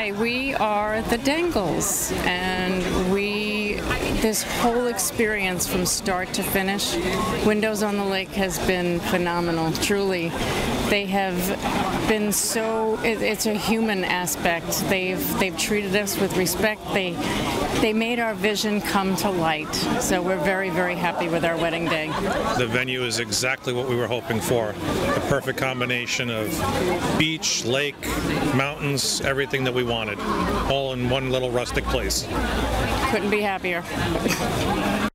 Hi, we are the Dangles, and this whole experience from start to finish, Windows on the Lake has been phenomenal, truly. They have been it's a human aspect. They've treated us with respect. They made our vision come to light. So we're very, very happy with our wedding day. The venue is exactly what we were hoping for. The perfect combination of beach, lake, mountains, everything that we wanted, all in one little rustic place. Couldn't be happier.